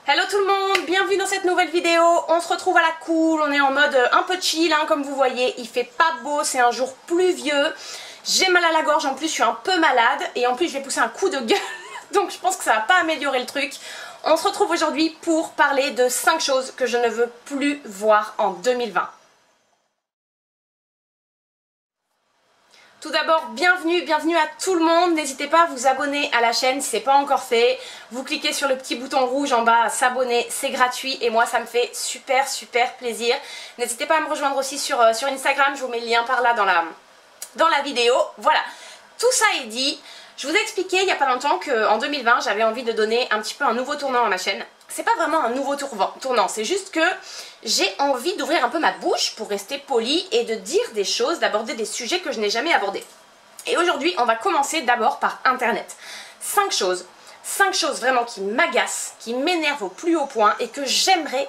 Hello tout le monde, bienvenue dans cette nouvelle vidéo. On se retrouve à la cool, on est en mode un peu chill hein, comme vous voyez. Il fait pas beau, c'est un jour pluvieux. J'ai mal à la gorge, en plus je suis un peu malade. Et en plus je vais pousser un coup de gueule. Donc je pense que ça va pas améliorer le truc. On se retrouve aujourd'hui pour parler de 5 choses que je ne veux plus voir en 2020. Tout d'abord, bienvenue à tout le monde. N'hésitez pas à vous abonner à la chaîne si ce n'est pas encore fait. Vous cliquez sur le petit bouton rouge en bas, s'abonner, c'est gratuit et moi ça me fait super plaisir. N'hésitez pas à me rejoindre aussi sur Instagram, je vous mets le lien par là dans la vidéo. Voilà, tout ça est dit. Je vous ai expliqué il n'y a pas longtemps qu'en 2020 j'avais envie de donner un petit peu un nouveau tournant à ma chaîne. C'est pas vraiment un nouveau tournant, c'est juste que j'ai envie d'ouvrir un peu ma bouche pour rester polie et de dire des choses, d'aborder des sujets que je n'ai jamais abordés. Et aujourd'hui on va commencer d'abord par internet. 5 choses vraiment qui m'agacent, qui m'énervent au plus haut point et que j'aimerais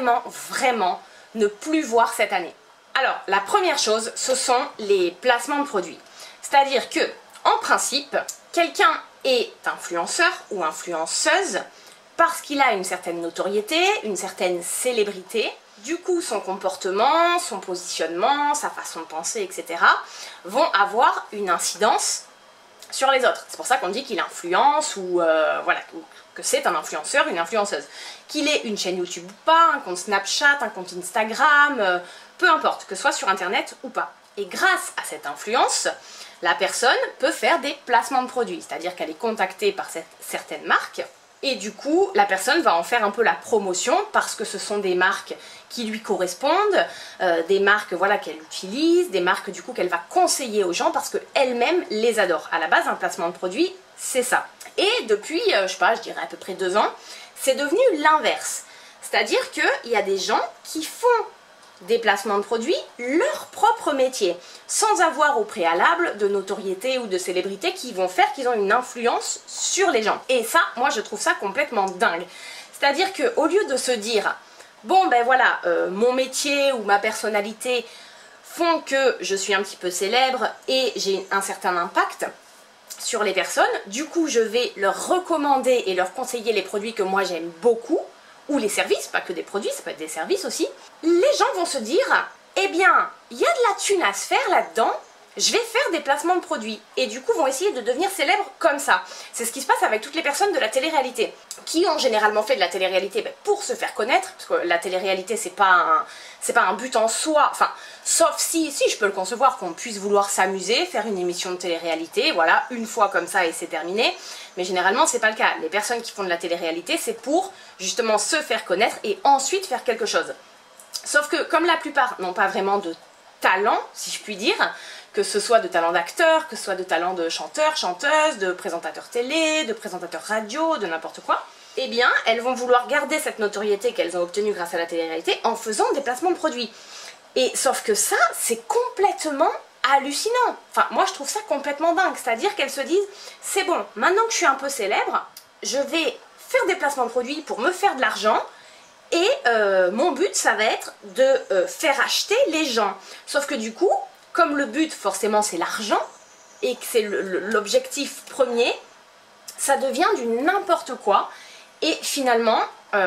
vraiment ne plus voir cette année. Alors la première chose, ce sont les placements de produits. C'est-à-dire que en principe, quelqu'un est influenceur ou influenceuse parce qu'il a une certaine notoriété, une certaine célébrité. Du coup, son comportement, son positionnement, sa façon de penser, etc. vont avoir une incidence sur les autres. C'est pour ça qu'on dit qu'il influence ou voilà, que c'est un influenceur, une influenceuse. Qu'il ait une chaîne YouTube ou pas, un compte Snapchat, un compte Instagram, peu importe, que ce soit sur internet ou pas. Et grâce à cette influence, la personne peut faire des placements de produits, c'est-à-dire qu'elle est contactée par certaines marques et du coup la personne va en faire un peu la promotion parce que ce sont des marques qui lui correspondent, des marques voilà, qu'elle utilise, des marques du coup qu'elle va conseiller aux gens parce qu'elle-même les adore. À la base un placement de produit c'est ça. Et depuis je sais pas, je dirais à peu près 2 ans, c'est devenu l'inverse. C'est-à-dire qu'il y a des gens qui font des placements de produits, leur propre métier, sans avoir au préalable de notoriété ou de célébrité qui vont faire qu'ils ont une influence sur les gens. Et ça, moi je trouve ça complètement dingue. C'est-à-dire qu'au lieu de se dire, bon ben voilà, mon métier ou ma personnalité font que je suis un petit peu célèbre et j'ai un certain impact sur les personnes, du coup je vais leur recommander et leur conseiller les produits que moi j'aime beaucoup, ou les services, pas que des produits, ça peut être des services aussi, les gens vont se dire, eh bien, il y a de la thune à se faire là-dedans, je vais faire des placements de produits. Et du coup, vont essayer de devenir célèbres comme ça. C'est ce qui se passe avec toutes les personnes de la télé-réalité, qui ont généralement fait de la télé-réalité pour se faire connaître, parce que la télé-réalité, c'est pas un but en soi, enfin, sauf si je peux le concevoir, qu'on puisse vouloir s'amuser, faire une émission de télé-réalité, voilà, une fois comme ça et c'est terminé. Mais généralement, c'est pas le cas. Les personnes qui font de la télé-réalité, c'est pour justement se faire connaître et ensuite faire quelque chose. Sauf que, comme la plupart n'ont pas vraiment de talent, si je puis dire, que ce soit de talent d'acteur, que ce soit de talent de chanteur, chanteuse, de présentateur télé, de présentateur radio, de n'importe quoi, eh bien, elles vont vouloir garder cette notoriété qu'elles ont obtenue grâce à la télé-réalité en faisant des placements de produits. Et sauf que ça, c'est complètement hallucinant. Enfin, moi, je trouve ça complètement dingue. C'est-à-dire qu'elles se disent, c'est bon, maintenant que je suis un peu célèbre, je vais faire des placements de produits pour me faire de l'argent. Et mon but, ça va être de faire acheter les gens. Sauf que du coup, comme le but, forcément, c'est l'argent, et que c'est l'objectif premier, ça devient du n'importe quoi. Et finalement,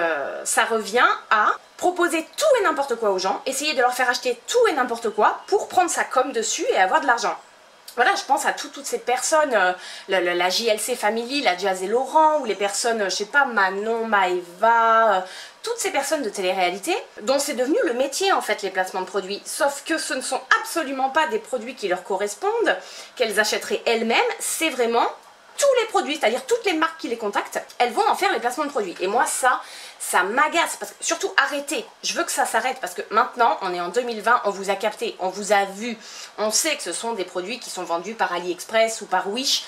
ça revient à proposer tout et n'importe quoi aux gens, essayer de leur faire acheter tout et n'importe quoi pour prendre sa com dessus et avoir de l'argent. Voilà, je pense à toutes ces personnes, la JLC Family, la Jazz et Laurent, ou les personnes, je sais pas, Manon, Maëva, toutes ces personnes de télé-réalité, dont c'est devenu le métier en fait, les placements de produits. Sauf que ce ne sont absolument pas des produits qui leur correspondent, qu'elles achèteraient elles-mêmes, c'est vraiment tous les produits, c'est-à-dire toutes les marques qui les contactent, elles vont en faire les placements de produits. Et moi ça m'agace, parce que surtout arrêtez, je veux que ça s'arrête, parce que maintenant on est en 2020, on vous a capté, on vous a vu, on sait que ce sont des produits qui sont vendus par AliExpress ou par Wish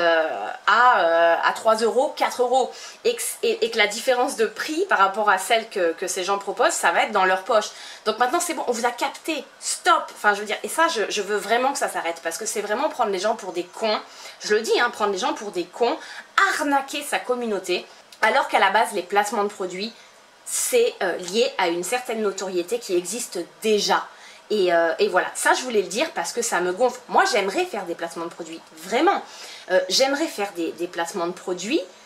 à 3 €, 4 €, et que la différence de prix par rapport à celle que ces gens proposent, ça va être dans leur poche. Donc maintenant c'est bon, on vous a capté, stop, enfin je veux dire, et ça je veux vraiment que ça s'arrête, parce que c'est vraiment prendre les gens pour des cons, je le dis, hein, prendre les gens pour des cons, arnaquer sa communauté, alors qu'à la base les placements de produits c'est lié à une certaine notoriété qui existe déjà. Et voilà, ça je voulais le dire parce que ça me gonfle. Moi j'aimerais faire des placements de produits, vraiment. J'aimerais faire des placements de produits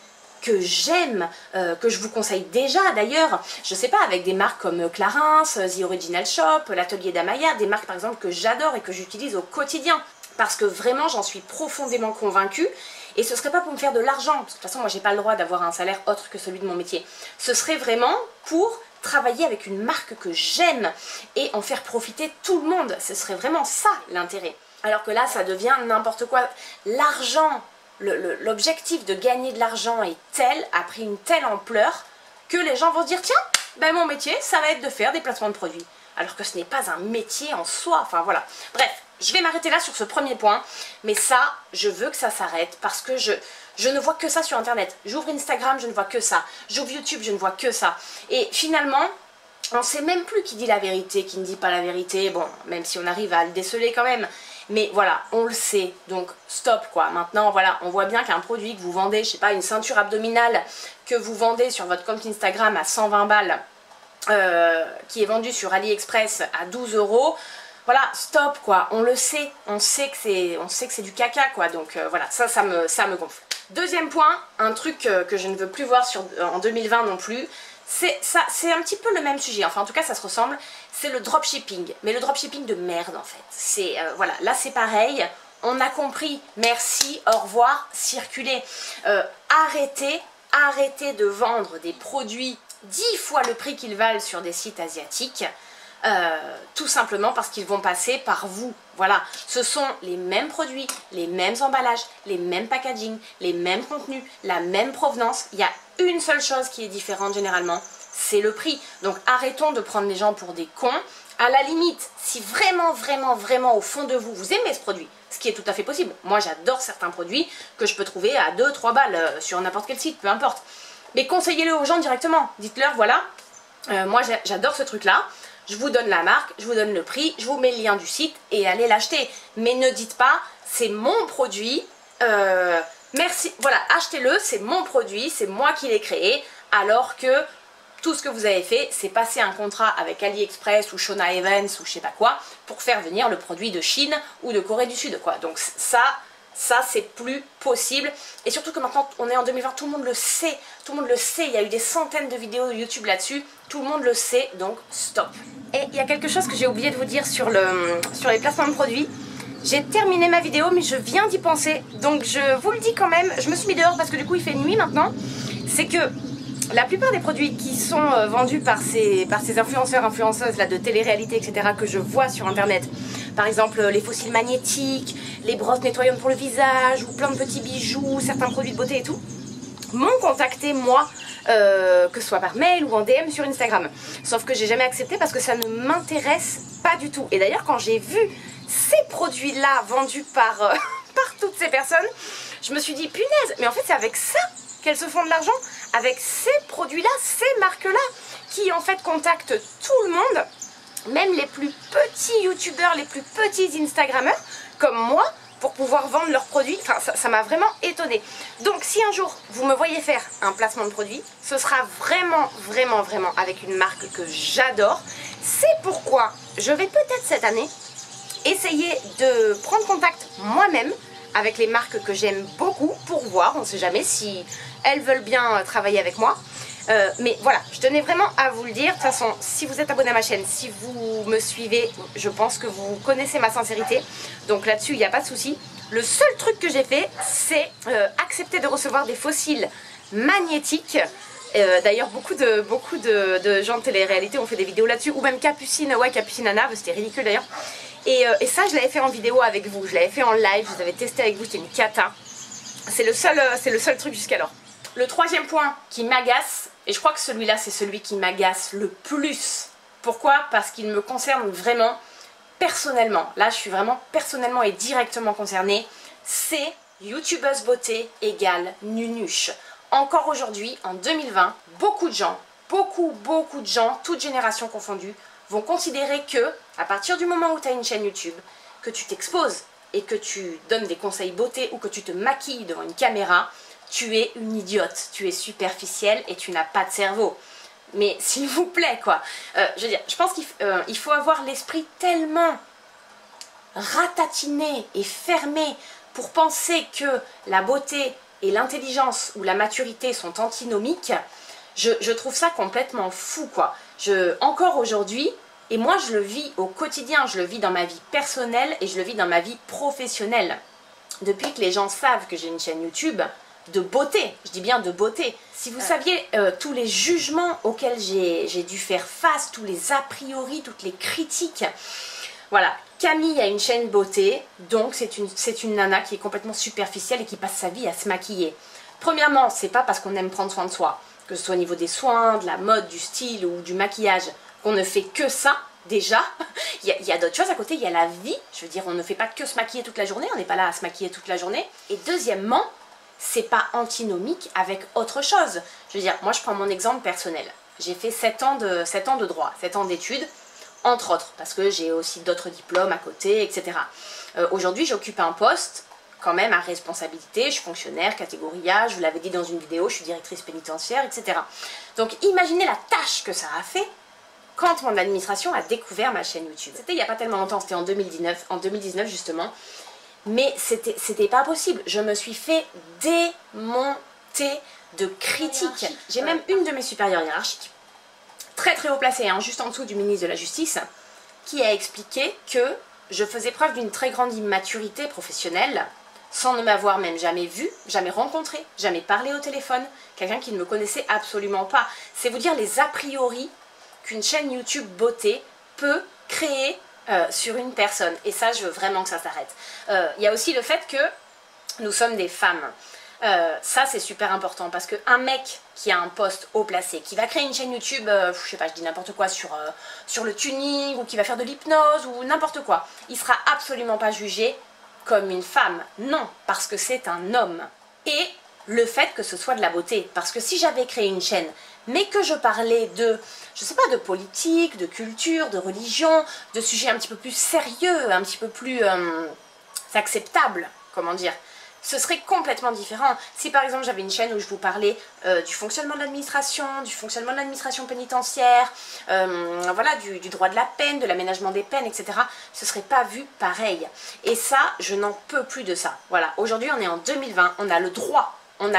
que j'aime, que je vous conseille déjà d'ailleurs, je sais pas, avec des marques comme Clarins, The Original Shop, l'Atelier d'Amaya, des marques par exemple que j'adore et que j'utilise au quotidien. Parce que vraiment j'en suis profondément convaincue. Et ce serait pas pour me faire de l'argent, parce que de toute façon moi j'ai pas le droit d'avoir un salaire autre que celui de mon métier. Ce serait vraiment pour travailler avec une marque que j'aime et en faire profiter tout le monde. Ce serait vraiment ça l'intérêt. Alors que là ça devient n'importe quoi. L'argent, l'objectif de gagner de l'argent est tel, a pris une telle ampleur, que les gens vont se dire tiens, ben mon métier ça va être de faire des placements de produits. Alors que ce n'est pas un métier en soi, enfin voilà. Bref. Je vais m'arrêter là sur ce premier point, mais ça, je veux que ça s'arrête parce que je ne vois que ça sur internet. J'ouvre Instagram, je ne vois que ça. J'ouvre YouTube, je ne vois que ça. Et finalement, on ne sait même plus qui dit la vérité, qui ne dit pas la vérité. Bon, même si on arrive à le déceler quand même. Mais voilà, on le sait. Donc stop quoi. Maintenant, voilà, on voit bien qu'un produit que vous vendez, je sais pas, une ceinture abdominale que vous vendez sur votre compte Instagram à 120 balles, qui est vendue sur AliExpress à 12 €. Voilà, stop quoi, on le sait, on sait que c'est du caca quoi, donc voilà, ça me gonfle. Deuxième point, un truc que je ne veux plus voir en 2020 non plus, c'est un petit peu le même sujet, enfin en tout cas ça se ressemble, c'est le dropshipping, mais le dropshipping de merde en fait. C'est, voilà, là c'est pareil, on a compris, merci, au revoir, circulez. Arrêtez de vendre des produits 10 fois le prix qu'ils valent sur des sites asiatiques. Tout simplement parce qu'ils vont passer par vous. Voilà, ce sont les mêmes produits, les mêmes emballages, les mêmes packaging, les mêmes contenus, la même provenance. Il y a une seule chose qui est différente généralement, c'est le prix. Donc arrêtons de prendre les gens pour des cons. À la limite, si vraiment au fond de vous, vous aimez ce produit, ce qui est tout à fait possible. Moi j'adore certains produits que je peux trouver à 2-3 balles sur n'importe quel site, peu importe. Mais conseillez-le aux gens directement. Dites-leur, voilà, moi j'adore ce truc-là. Je vous donne la marque, je vous donne le prix, je vous mets le lien du site et allez l'acheter. Mais ne dites pas, c'est mon produit, merci, voilà, achetez-le, c'est mon produit, c'est moi qui l'ai créé, alors que tout ce que vous avez fait, c'est passer un contrat avec AliExpress ou Shona Evans ou je sais pas quoi, pour faire venir le produit de Chine ou de Corée du Sud, quoi. Donc ça c'est plus possible, et surtout que maintenant on est en 2020, tout le monde le sait, il y a eu des centaines de vidéos YouTube là-dessus, tout le monde le sait, donc stop. Et il y a quelque chose que j'ai oublié de vous dire sur les placements de produits. J'ai terminé ma vidéo mais je viens d'y penser, donc je vous le dis quand même, je me suis mis dehors parce que du coup il fait nuit maintenant, c'est que la plupart des produits qui sont vendus par ces influenceuses là, de télé-réalité, etc., que je vois sur internet, par exemple les fossiles magnétiques, les brosses nettoyantes pour le visage, ou plein de petits bijoux, certains produits de beauté et tout, m'ont contacté moi, que ce soit par mail ou en DM sur Instagram. Sauf que j'ai jamais accepté parce que ça ne m'intéresse pas du tout. Et d'ailleurs quand j'ai vu ces produits-là vendus par, par toutes ces personnes, je me suis dit punaise, mais en fait c'est avec ça qu'elles se font de l'argent, avec ces produits-là, ces marques-là, qui en fait contactent tout le monde, même les plus petits youtubeurs, les plus petits instagrammeurs, comme moi, pour pouvoir vendre leurs produits. Enfin, ça m'a vraiment étonnée. Donc si un jour vous me voyez faire un placement de produit, ce sera vraiment avec une marque que j'adore. C'est pourquoi je vais peut-être cette année essayer de prendre contact moi-même avec les marques que j'aime beaucoup pour voir, on ne sait jamais si elles veulent bien travailler avec moi. Mais voilà, je tenais vraiment à vous le dire. De toute façon, si vous êtes abonné à ma chaîne, si vous me suivez, je pense que vous connaissez ma sincérité. Donc là-dessus, il n'y a pas de souci. Le seul truc que j'ai fait, c'est accepter de recevoir des fossiles magnétiques. D'ailleurs, beaucoup de gens de télé-réalité ont fait des vidéos là-dessus. Ou même Capucine, ouais, Capucine Anna, c'était ridicule d'ailleurs. Et ça, je l'avais fait en vidéo avec vous. Je l'avais fait en live, je vous avais testé avec vous, c'était une cata. C'est le seul truc jusqu'alors. Le troisième point qui m'agace, et je crois que celui-là c'est celui qui m'agace le plus. Pourquoi? Parce qu'il me concerne vraiment personnellement. Là je suis vraiment personnellement et directement concernée. C'est youtubeuse beauté égale nunuche. Encore aujourd'hui, en 2020, beaucoup de gens, beaucoup de gens, toutes générations confondues, vont considérer que, à partir du moment où tu as une chaîne YouTube, que tu t'exposes et que tu donnes des conseils beauté ou que tu te maquilles devant une caméra, tu es une idiote, tu es superficielle et tu n'as pas de cerveau. Mais s'il vous plaît quoi, je veux dire, je pense qu'il faut avoir l'esprit tellement ratatiné et fermé pour penser que la beauté et l'intelligence ou la maturité sont antinomiques, je trouve ça complètement fou, quoi. Encore aujourd'hui, et moi je le vis au quotidien, je le vis dans ma vie personnelle et je le vis dans ma vie professionnelle. Depuis que les gens savent que j'ai une chaîne YouTube de beauté, je dis bien de beauté. Si vous saviez tous les jugements auxquels j'ai dû faire face, tous les a priori, toutes les critiques. Voilà, Camille a une chaîne beauté, donc c'est une nana qui est complètement superficielle et qui passe sa vie à se maquiller. Premièrement, c'est pas parce qu'on aime prendre soin de soi, que ce soit au niveau des soins, de la mode, du style ou du maquillage, qu'on ne fait que ça. Déjà, il y a d'autres choses à côté, il y a la vie. Je veux dire, on ne fait pas que se maquiller toute la journée, on n'est pas là à se maquiller toute la journée. Et deuxièmement, c'est pas antinomique avec autre chose. Je veux dire, moi je prends mon exemple personnel. J'ai fait 7 ans de droit, 7 ans d'études, entre autres, parce que j'ai aussi d'autres diplômes à côté, etc. Aujourd'hui, j'occupe un poste quand même à responsabilité, je suis fonctionnaire, catégorie A, je vous l'avais dit dans une vidéo, je suis directrice pénitentiaire, etc. Donc imaginez la tâche que ça a fait quand mon administration a découvert ma chaîne YouTube. C'était il n'y a pas tellement longtemps, c'était en 2019 justement, mais c'était pas possible. Je me suis fait démonter de critiques. J'ai même une de mes supérieures hiérarchiques, très très haut placée, hein, juste en dessous du ministre de la Justice, qui a expliqué que je faisais preuve d'une très grande immaturité professionnelle, sans ne m'avoir même jamais vue, jamais rencontrée, jamais parlé au téléphone, quelqu'un qui ne me connaissait absolument pas. C'est vous dire les a priori qu'une chaîne YouTube beauté peut créer sur une personne. Et ça, je veux vraiment que ça s'arrête. Il y a aussi le fait que nous sommes des femmes. Ça, c'est super important parce qu'un mec qui a un poste haut placé, qui va créer une chaîne YouTube, je sais pas, je dis n'importe quoi, sur le tuning, ou qui va faire de l'hypnose, ou n'importe quoi, il sera absolument pas jugé comme une femme. Non, parce que c'est un homme. Et le fait que ce soit de la beauté. Parce que si j'avais créé une chaîne, mais que je parlais de, je sais pas, de politique, de culture, de religion, de sujets un petit peu plus sérieux, un petit peu plus acceptables, comment dire, ce serait complètement différent. Si par exemple j'avais une chaîne où je vous parlais du fonctionnement de l'administration pénitentiaire, voilà, du droit de la peine, de l'aménagement des peines, etc., ce serait pas vu pareil. Et ça, je n'en peux plus de ça. Voilà, aujourd'hui on est en 2020, on a le droit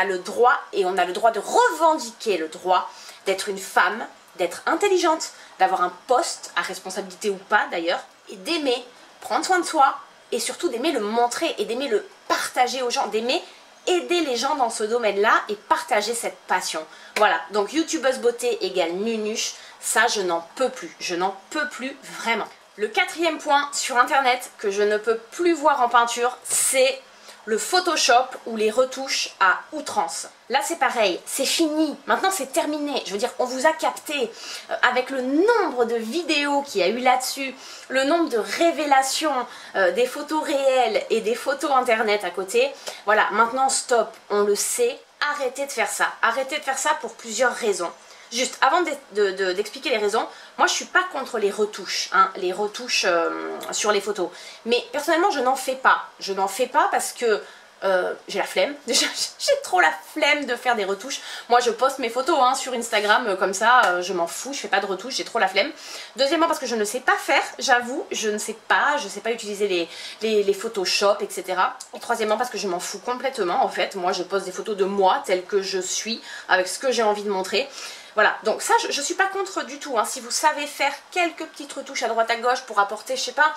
et on a le droit de revendiquer le droit d'être une femme, d'être intelligente, d'avoir un poste à responsabilité ou pas d'ailleurs, et d'aimer prendre soin de soi, et surtout d'aimer le montrer et d'aimer le partager aux gens, d'aimer aider les gens dans ce domaine-là et partager cette passion. Voilà, donc youtubeuse beauté égale nunuche, ça je n'en peux plus vraiment. Le quatrième point sur internet que je ne peux plus voir en peinture, c'est le Photoshop ou les retouches à outrance. Là c'est pareil, c'est fini, maintenant c'est terminé. Je veux dire, on vous a capté avec le nombre de vidéos qu'il y a eu là-dessus, le nombre de révélations, des photos réelles et des photos internet à côté. Voilà, maintenant stop, on le sait, arrêtez de faire ça. Arrêtez de faire ça pour plusieurs raisons. Juste, avant d'expliquer les raisons, moi je suis pas contre les retouches, hein, les retouches sur les photos. Mais personnellement je n'en fais pas. Je n'en fais pas parce que j'ai la flemme. Déjà j'ai trop la flemme de faire des retouches. Moi je poste mes photos hein, sur Instagram comme ça, je m'en fous, je fais pas de retouches, j'ai trop la flemme. Deuxièmement parce que je ne sais pas faire, j'avoue, je ne sais pas utiliser les Photoshop, etc. Et troisièmement parce que je m'en fous complètement en fait. Moi je poste des photos de moi telle que je suis, avec ce que j'ai envie de montrer. Voilà, donc ça je suis pas contre du tout, hein. Si vous savez faire quelques petites retouches à droite à gauche pour apporter, je sais pas,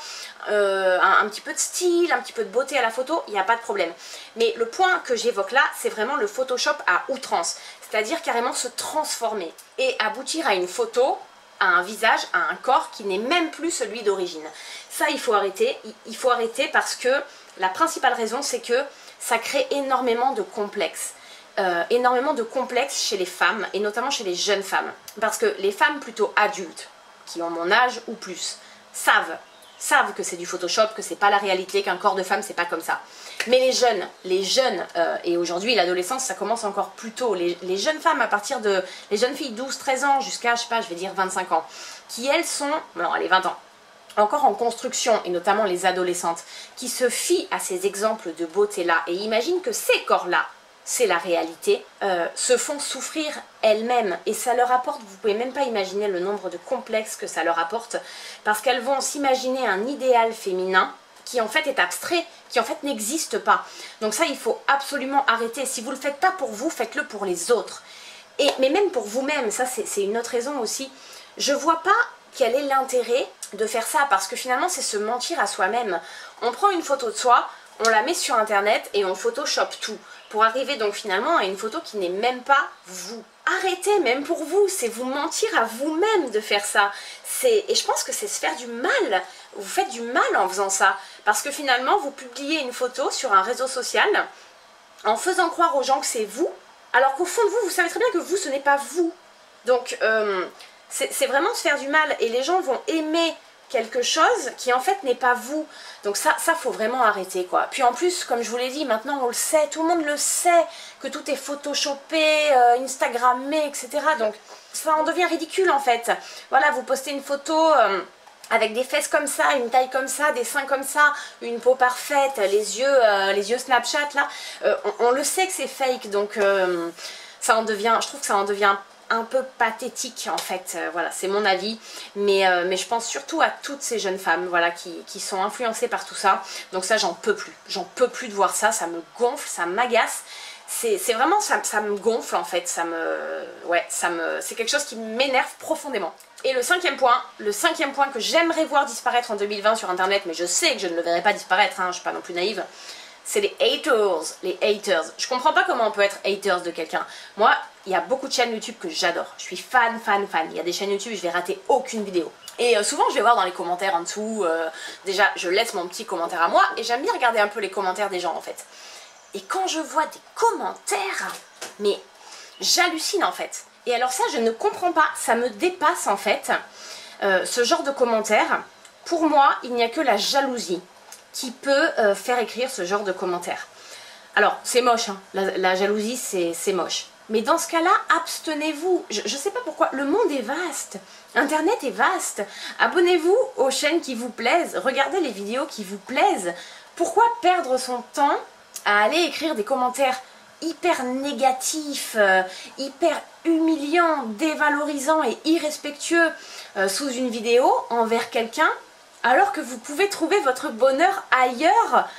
un petit peu de style, un petit peu de beauté à la photo, il n'y a pas de problème. Mais le point que j'évoque là, c'est vraiment le Photoshop à outrance, c'est-à-dire carrément se transformer et aboutir à une photo, à un visage, à un corps qui n'est même plus celui d'origine. Ça il faut arrêter parce que la principale raison c'est que ça crée énormément de complexes. Chez les femmes et notamment chez les jeunes femmes parce que les femmes plutôt adultes qui ont mon âge ou plus savent que c'est du Photoshop, que c'est pas la réalité, qu'un corps de femme c'est pas comme ça. Mais les jeunes et aujourd'hui l'adolescence ça commence encore plus tôt, les jeunes femmes à partir de les jeunes filles 12-13 ans jusqu'à je sais pas je vais dire 25 ans qui elles sont, non allez 20 ans encore en construction et notamment les adolescentes qui se fient à ces exemples de beauté là et imaginent que ces corps là c'est la réalité, se font souffrir elles-mêmes et ça leur apporte, vous pouvez même pas imaginer le nombre de complexes que ça leur apporte parce qu'elles vont s'imaginer un idéal féminin qui en fait est abstrait, qui en fait n'existe pas. Donc ça, il faut absolument arrêter. Si vous ne le faites pas pour vous, faites-le pour les autres. Mais même pour vous-même, ça c'est une autre raison aussi. Je vois pas quel est l'intérêt de faire ça, parce que finalement c'est se mentir à soi-même. On prend une photo de soi, on la met sur internet et on photoshop tout, pour arriver donc finalement à une photo qui n'est même pas vous. Arrêtez, même pour vous, c'est vous mentir à vous-même de faire ça. Et je pense que c'est se faire du mal. Vous faites du mal en faisant ça, parce que finalement vous publiez une photo sur un réseau social en faisant croire aux gens que c'est vous, alors qu'au fond de vous, vous savez très bien que vous, ce n'est pas vous. Donc c'est vraiment se faire du mal, et les gens vont aimer quelque chose qui en fait n'est pas vous. Donc ça faut vraiment arrêter quoi. Puis en plus, comme je vous l'ai dit, maintenant on le sait, tout le monde le sait, que tout est photoshopé, instagrammé, etc. Donc ça en devient ridicule en fait. Voilà, vous postez une photo avec des fesses comme ça, une taille comme ça, des seins comme ça, une peau parfaite, les yeux Snapchat là, on le sait que c'est fake, donc ça en devient, je trouve que ça en devient un peu pathétique en fait, voilà, c'est mon avis, mais je pense surtout à toutes ces jeunes femmes, voilà, qui sont influencées par tout ça. Donc ça, j'en peux plus de voir ça, ça me gonfle, ça m'agace, c'est vraiment, ça me gonfle en fait, c'est quelque chose qui m'énerve profondément. Et le cinquième point que j'aimerais voir disparaître en 2020 sur internet, mais je sais que je ne le verrai pas disparaître, hein, je suis pas non plus naïve, c'est les haters. Je comprends pas comment on peut être haters de quelqu'un. Moi, il y a beaucoup de chaînes YouTube que j'adore. Je suis fan. Il y a des chaînes YouTube, je vais rater aucune vidéo. Et souvent, je vais voir dans les commentaires en dessous, déjà, je laisse mon petit commentaire à moi, et j'aime bien regarder un peu les commentaires des gens, en fait. Et quand je vois des commentaires, mais j'hallucine, en fait. Et alors ça, je ne comprends pas, ça me dépasse, en fait, ce genre de commentaires. Pour moi, il n'y a que la jalousie qui peut faire écrire ce genre de commentaires. Alors, c'est moche, hein. La jalousie, c'est moche. Mais dans ce cas-là, abstenez-vous. Je ne sais pas pourquoi, le monde est vaste. Internet est vaste. Abonnez-vous aux chaînes qui vous plaisent. Regardez les vidéos qui vous plaisent. Pourquoi perdre son temps à aller écrire des commentaires hyper négatifs, hyper humiliants, dévalorisants et irrespectueux sous une vidéo envers quelqu'un, alors que vous pouvez trouver votre bonheur ailleurs?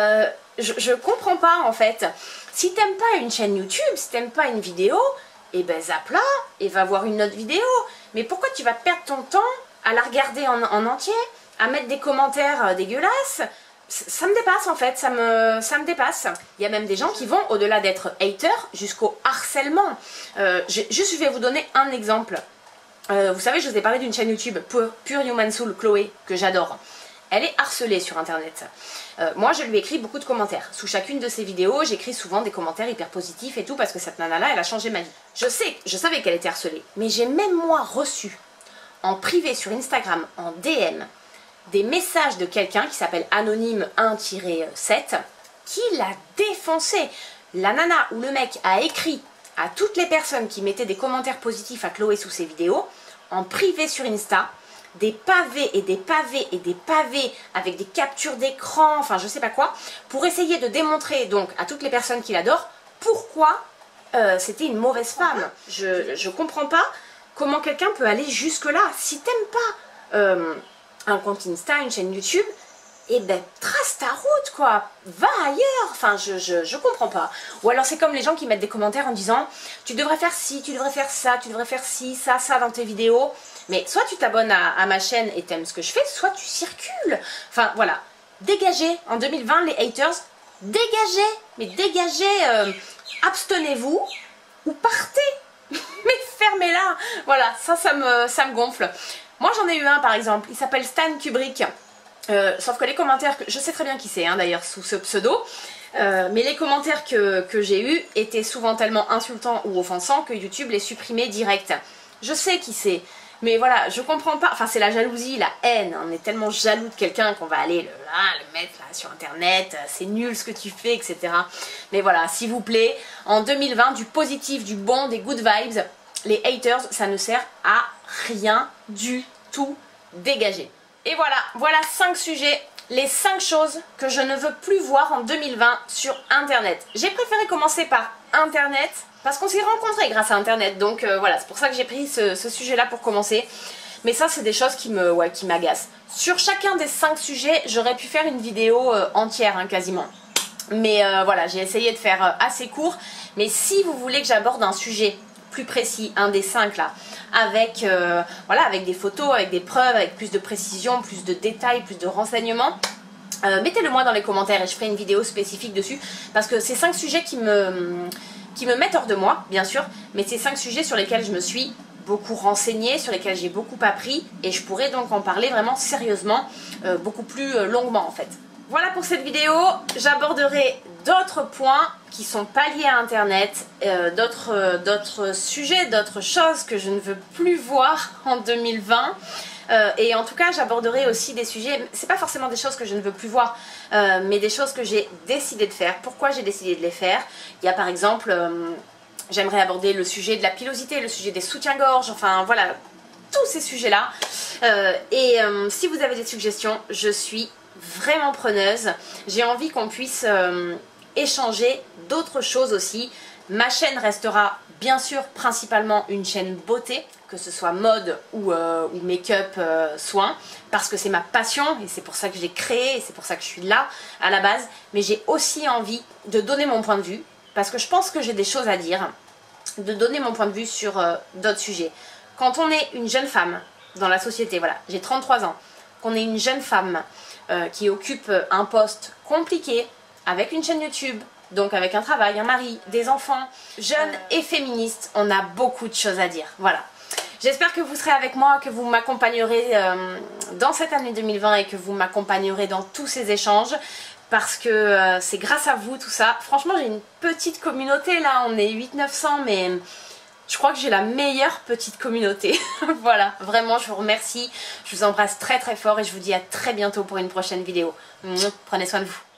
Je comprends pas en fait. Si t'aimes pas une chaîne YouTube, si t'aimes pas une vidéo, et ben zappe-la et va voir une autre vidéo. Mais pourquoi tu vas perdre ton temps à la regarder en entier, à mettre des commentaires dégueulasses? Ça me dépasse en fait, ça me dépasse. Il y a même des gens qui vont au-delà d'être haters jusqu'au harcèlement. Je vais vous donner un exemple. Vous savez, je vous ai parlé d'une chaîne YouTube, Pure Human Soul, Chloé, que j'adore. Elle est harcelée sur internet. Moi, je lui écris beaucoup de commentaires. Sous chacune de ses vidéos, j'écris souvent des commentaires hyper positifs et tout, parce que cette nana-là, elle a changé ma vie. Je savais qu'elle était harcelée, mais j'ai même moi reçu, en privé sur Instagram, en DM, des messages de quelqu'un qui s'appelle Anonyme 1-7, qui l'a défoncé. La nana ou le mec a écrit à toutes les personnes qui mettaient des commentaires positifs à Chloé sous ses vidéos, en privé sur Insta, des pavés et des pavés et des pavés avec des captures d'écran, enfin je sais pas quoi, pour essayer de démontrer donc à toutes les personnes qui l'adorent pourquoi c'était une mauvaise femme. Je comprends pas comment quelqu'un peut aller jusque là. Si t'aimes pas un compte Insta, une chaîne YouTube, et ben trace ta route quoi, va ailleurs, enfin je comprends pas. Ou alors c'est comme les gens qui mettent des commentaires en disant tu devrais faire ci, tu devrais faire ça, tu devrais faire ci, ça dans tes vidéos. Mais soit tu t'abonnes à ma chaîne et t'aimes ce que je fais, soit tu circules. Enfin voilà, dégagez en 2020 les haters, dégagez, mais dégagez, abstenez-vous ou partez. Mais fermez-la. Voilà, ça me gonfle. Moi j'en ai eu un par exemple, il s'appelle Stan Kubrick. Sauf que les commentaires, je sais très bien qui c'est hein, d'ailleurs sous ce pseudo, mais les commentaires que j'ai eus étaient souvent tellement insultants ou offensants que YouTube les supprimait direct. Je sais qui c'est, mais voilà, je comprends pas, enfin c'est la jalousie, la haine, on est tellement jaloux de quelqu'un qu'on va aller le mettre là, sur internet, c'est nul ce que tu fais, etc. Mais voilà, s'il vous plaît, en 2020, du positif, du bon, des good vibes, les haters, ça ne sert à rien du tout, dégagez. Et voilà 5 sujets, les 5 choses que je ne veux plus voir en 2020 sur internet. J'ai préféré commencer par internet, parce qu'on s'est rencontrés grâce à internet, donc voilà, c'est pour ça que j'ai pris ce sujet-là pour commencer. Mais ça c'est des choses qui m'agacent. Sur chacun des 5 sujets, j'aurais pu faire une vidéo entière hein, quasiment. Mais voilà, j'ai essayé de faire assez court. Mais si vous voulez que j'aborde un sujet plus précis, un des 5 là, avec, voilà, avec des photos, avec des preuves, avec plus de précision, plus de détails, plus de renseignements, mettez-le moi dans les commentaires et je ferai une vidéo spécifique dessus. Parce que c'est 5 sujets qui me mettent hors de moi, bien sûr, mais c'est 5 sujets sur lesquels je me suis beaucoup renseignée, sur lesquels j'ai beaucoup appris et je pourrais donc en parler vraiment sérieusement, beaucoup plus longuement en fait. Voilà pour cette vidéo, j'aborderai d'autres points qui sont pas liés à internet, d'autres sujets, d'autres choses que je ne veux plus voir en 2020. Et en tout cas j'aborderai aussi des sujets, c'est pas forcément des choses que je ne veux plus voir, mais des choses que j'ai décidé de faire. Pourquoi j'ai décidé de les faire? Il y a par exemple, j'aimerais aborder le sujet de la pilosité, le sujet des soutiens-gorge, enfin voilà, tous ces sujets-là. Si vous avez des suggestions, je suis vraiment preneuse. J'ai envie qu'on puisse échanger d'autres choses aussi. Ma chaîne restera bien sûr principalement une chaîne beauté, que ce soit mode ou make-up, soins, parce que c'est ma passion et c'est pour ça que j'ai créé et c'est pour ça que je suis là à la base. Mais j'ai aussi envie de donner mon point de vue, parce que je pense que j'ai des choses à dire, de donner mon point de vue sur d'autres sujets. Quand on est une jeune femme dans la société, voilà, j'ai 33 ans, qu'on est une jeune femme qui occupe un poste compliqué, avec une chaîne YouTube, donc avec un travail, un mari, des enfants, jeune et féministe, on a beaucoup de choses à dire, voilà. J'espère que vous serez avec moi, que vous m'accompagnerez dans cette année 2020 et que vous m'accompagnerez dans tous ces échanges, parce que c'est grâce à vous tout ça. Franchement j'ai une petite communauté là, on est 800-900, mais je crois que j'ai la meilleure petite communauté. Voilà, vraiment je vous remercie, je vous embrasse très très fort et je vous dis à très bientôt pour une prochaine vidéo. Prenez soin de vous.